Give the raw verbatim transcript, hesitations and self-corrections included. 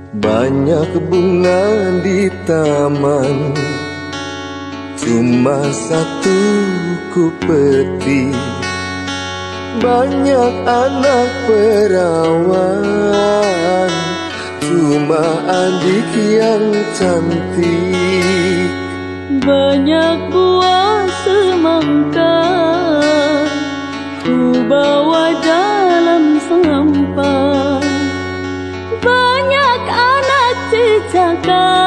Banyak bunga di taman, cuma satu ku petik. Banyak anak perawan, cuma adik yang cantik. Banyak buah semangka ku bawa dalam sampan. Banyak anak cecaka